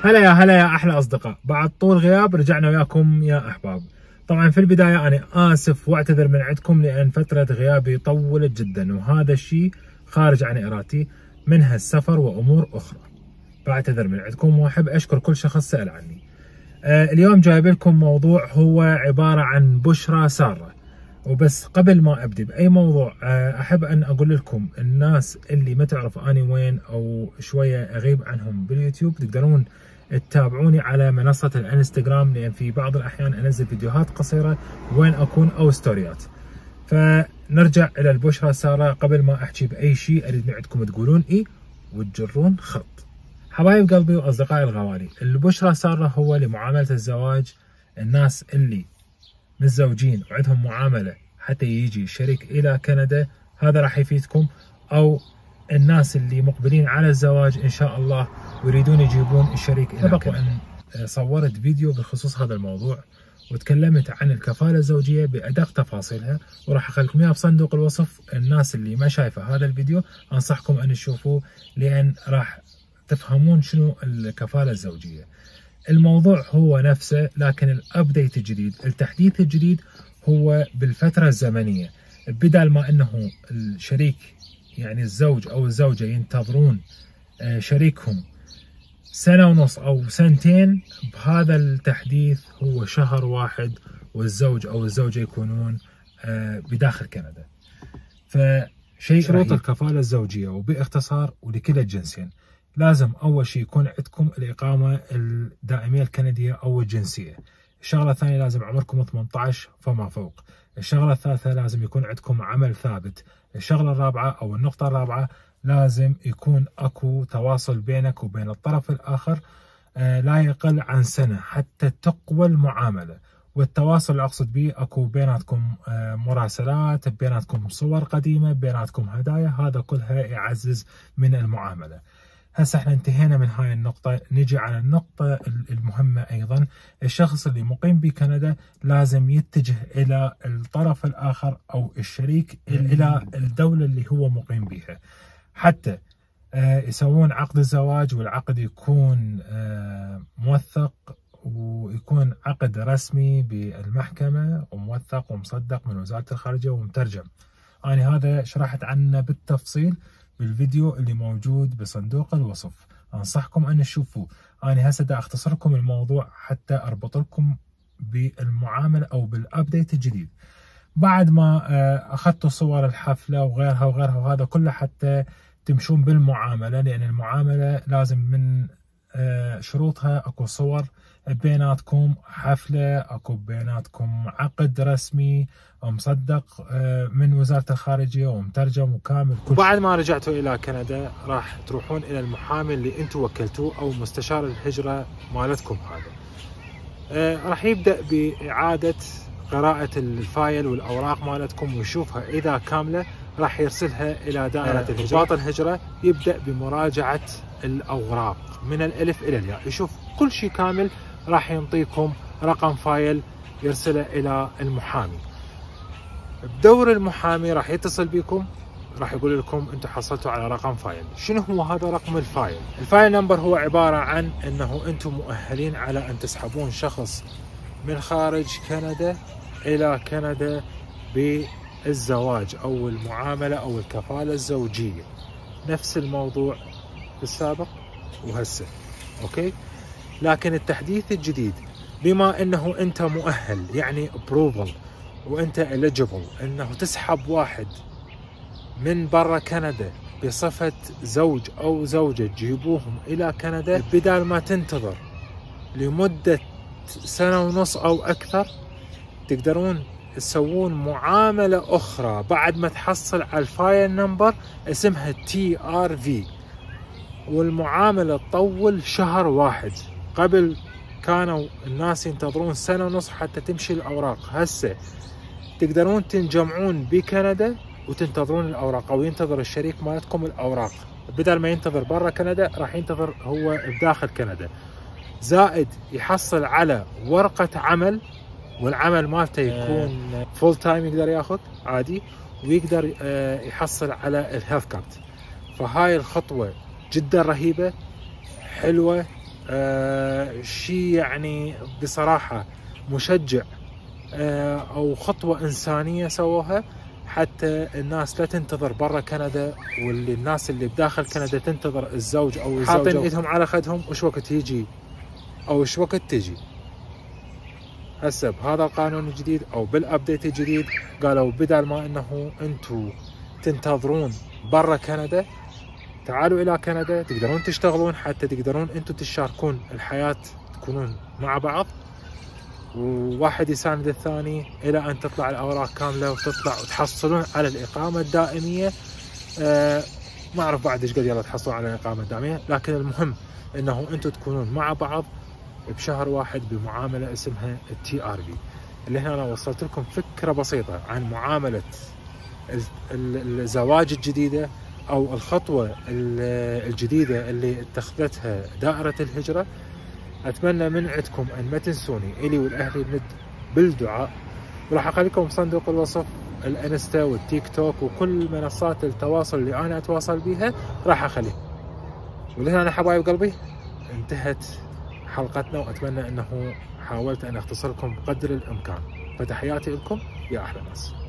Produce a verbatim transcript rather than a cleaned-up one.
هلا يا هلا يا احلى اصدقاء، بعد طول غياب رجعنا وياكم يا احباب. طبعا في البدايه انا اسف واعتذر من عندكم لان فتره غيابي طولت جدا، وهذا الشيء خارج عن ارادتي، منها السفر وامور اخرى. بعتذر من عندكم واحب اشكر كل شخص سال عني. آه اليوم جايب لكم موضوع هو عباره عن بشرى ساره. وبس قبل ما ابدي باي موضوع آه احب ان اقول لكم الناس اللي ما تعرف اني وين او شويه اغيب عنهم باليوتيوب، تقدرون تتابعوني على منصة الانستغرام، لان في بعض الاحيان انزل فيديوهات قصيرة وين اكون او ستوريات. فنرجع الى البشرى سارة. قبل ما احكي باي شيء اريد من عندكم تقولون اي وتجرون خط. حبايب قلبي واصدقائي الغوالي، البشرى سارة هو لمعاملة الزواج. الناس اللي متزوجين وعندهم معاملة حتى يجي شريك الى كندا، هذا راح يفيدكم. او الناس اللي مقبلين على الزواج ان شاء الله ويريدون يجيبون الشريك الى كندا. ان صورت فيديو بخصوص هذا الموضوع وتكلمت عن الكفاله الزوجيه بادق تفاصيلها، وراح اخليكم اياها بصندوق الوصف. الناس اللي ما شايفه هذا الفيديو انصحكم ان تشوفوه، لان راح تفهمون شنو الكفاله الزوجيه. الموضوع هو نفسه، لكن الابديت الجديد، التحديث الجديد هو بالفتره الزمنيه. بدل ما انه الشريك يعني الزوج او الزوجه ينتظرون شريكهم سنه ونص او سنتين، بهذا التحديث هو شهر واحد والزوج او الزوجه يكونون بداخل كندا. فشيء شروط الكفاله الزوجيه وباختصار ولكلا الجنسين، لازم اول شيء يكون عندكم الاقامه الدائميه الكنديه او الجنسيه. الشغله الثانيه لازم عمركم ثمانية عشر فما فوق. الشغله الثالثه لازم يكون عندكم عمل ثابت. الشغله الرابعه او النقطه الرابعه لازم يكون اكو تواصل بينك وبين الطرف الاخر آه لا يقل عن سنه حتى تقوى المعامله. والتواصل اللي اقصد به اكو بيناتكم آه مراسلات، بيناتكم صور قديمه، بيناتكم هدايا، هذا كلها يعزز من المعامله. هسه احنا انتهينا من هاي النقطة، نجي على النقطة المهمة أيضا. الشخص اللي مقيم بكندا لازم يتجه إلى الطرف الآخر أو الشريك إلى الدولة اللي هو مقيم بها، حتى يسوون عقد الزواج، والعقد يكون موثق ويكون عقد رسمي بالمحكمة وموثق ومصدق من وزارة الخارجية ومترجم. أنا هذا شرحت عنه بالتفصيل بالفيديو اللي موجود بصندوق الوصف، انصحكم ان تشوفوه. انا هسه دا اختصر لكم الموضوع حتى اربط لكم بالمعامله او بالابديت الجديد. بعد ما اخذتوا صور الحفله وغيرها وغيرها وهذا كله حتى تمشون بالمعامله، لان المعامله لازم من شروطها اكو صور بيناتكم، حفله اكو بيناتكم عقد رسمي مصدق من وزاره الخارجيه ومترجم وكامل كل. بعد ما رجعتوا الى كندا راح تروحون الى المحامي اللي انتم وكلتوه او مستشار الهجره مالتكم هذا. راح يبدا باعاده قراءه الفايل والاوراق مالتكم ويشوفها اذا كامله، راح يرسلها الى دائره الهجره. ضابط الهجره يبدا بمراجعه الاوراق من الالف الى الياء، يشوف كل شيء كامل، راح ينطيكم رقم فايل يرسله الى المحامي. بدور المحامي راح يتصل بكم، راح يقول لكم انتم حصلتوا على رقم فايل. شنو هو هذا رقم الفايل؟ الفايل نمبر هو عباره عن انه انتم مؤهلين على ان تسحبون شخص من خارج كندا الى كندا بالزواج او المعامله او الكفاله الزوجيه. نفس الموضوع السابق وهسه، اوكي؟ لكن التحديث الجديد بما انه انت مؤهل يعني ابروفل وانت eligible انه تسحب واحد من برا كندا بصفة زوج او زوجة تجيبوهم الى كندا، بدال ما تنتظر لمدة سنة ونص او اكثر، تقدرون تسوون معاملة اخرى بعد ما تحصل على الفايل نمبر اسمها تي ار في، والمعاملة تطول شهر واحد. قبل كانوا الناس ينتظرون سنة ونص حتى تمشي الأوراق، هسه تقدرون تنجمعون بكندا وتنتظرون الأوراق، أو ينتظر الشريك مالتكم الأوراق، بدل ما ينتظر برا كندا راح ينتظر هو بداخل كندا. زائد يحصل على ورقة عمل، والعمل مالته يكون فول تايم يقدر ياخذ عادي، ويقدر يحصل على الهيلث كارت. فهاي الخطوة جدا رهيبة حلوة آه شيء يعني بصراحة مشجع، آه او خطوة انسانية سووها حتى الناس لا تنتظر برا كندا، واللي الناس اللي بداخل كندا تنتظر الزوج او الزوجة، حاطين ايدهم على خدهم وش وقت يجي او وش وقت تجي. هسه بهذا القانون الجديد او بالابديت الجديد قالوا بدل ما انه انتم تنتظرون برا كندا، تعالوا الى كندا تقدرون تشتغلون حتى تقدرون انتم تشاركون الحياة، تكونون مع بعض وواحد يساند الثاني الى ان تطلع الاوراق كاملة وتطلع وتحصلون على الاقامة الدائمية. أه ما اعرف بعد ايش قد يلا تحصلون على الاقامة الدائمية، لكن المهم انه انتم تكونون مع بعض بشهر واحد بمعاملة اسمها التي ار بي، اللي هنا انا وصلت لكم فكرة بسيطة عن معاملة الزواج الجديدة او الخطوة الجديدة اللي اتخذتها دائرة الهجرة. اتمنى من عندكم ان ما تنسوني الي والاهلي بالدعاء، وراح اخليكم بصندوق الوصف الانستا والتيك توك وكل منصات التواصل اللي انا اتواصل بيها راح اخليه. ولهنا حبايب قلبي انتهت حلقتنا، واتمنى انه حاولت ان اختصر لكم قدر الامكان، فتحياتي لكم يا احلى ناس.